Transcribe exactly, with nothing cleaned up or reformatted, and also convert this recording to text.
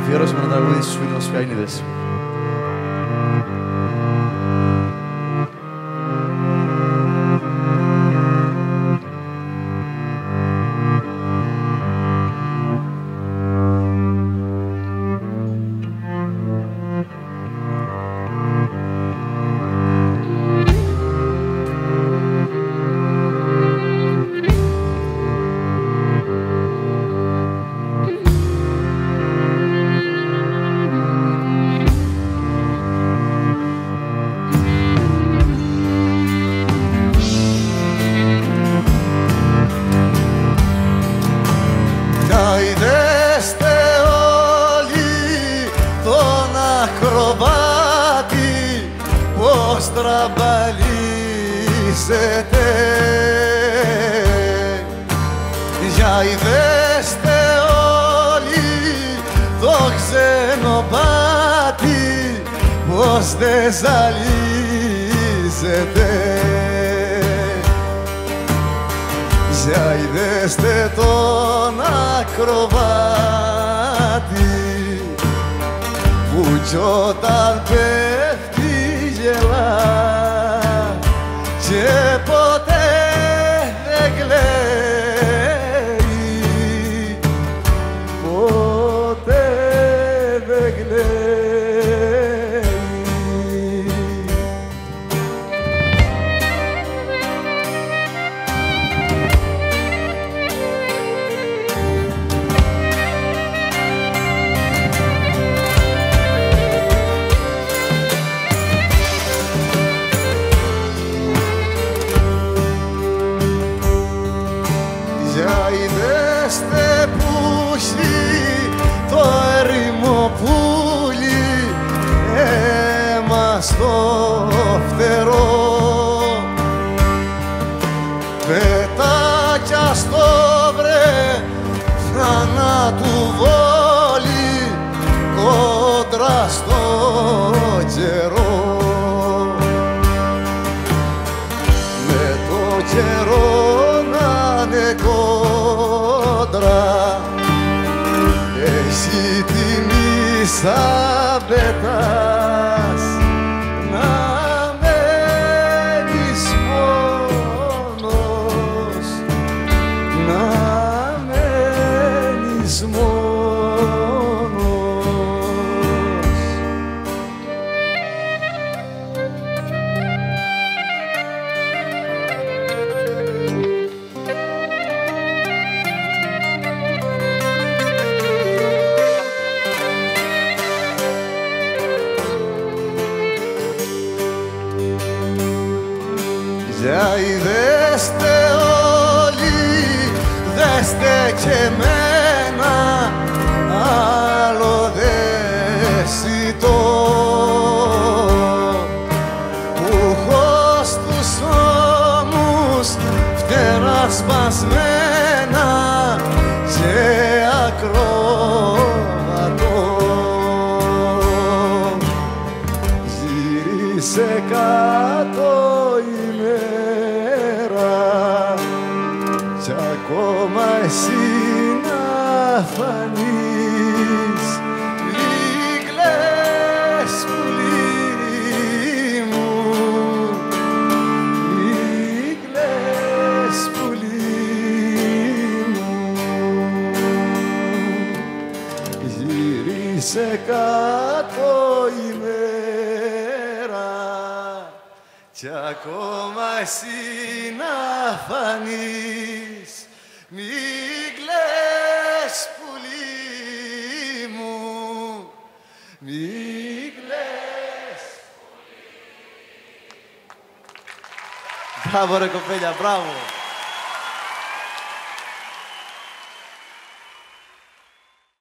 αφιέρωσαμε ένα τραγούδι στους φίλους μας πιαΐνιδες. Χαϊδέστε όλοι τον ακροβάτη πως τραμπαλίζεται. Χαϊδέστε όλοι το ξενοπάτη πως δεν ζαλίζεται. Ζαϊδέστε τον ακροβάτη που κι όταν πέφτει γελά και ποτέ δεν κλαίει, ποτέ δεν κλαίει. Ζαϊδέστε πούσι το ερημο πουλί αίμα στο φτερό, πετάκια στο βρε θανάτου βόλι κόντρα στο καιρό. Με το καιρό να είναι κόντρα εσύ τιμή σαν πετάς να μένεις μόνος, να μένεις μόνος. Ζαϊδέστε όλοι, δέστε και εμένα άλλο δεν ζητώ, που έχω στους ώμους φτερά σπασμένα και ακρόβατο. Γύρισε κάτω η μέρα κι ακόμα εσύ να φανείς. Μη κλαις πουλί μου, μη κλαις πουλί μου. Γύρισε κάτω η μέρα κι ακόμα εσύ να φανείς. Μη κλαις πουλί μου, μη κλαις πουλί μου. Μπράβο ρε κοπέλια, μπράβο.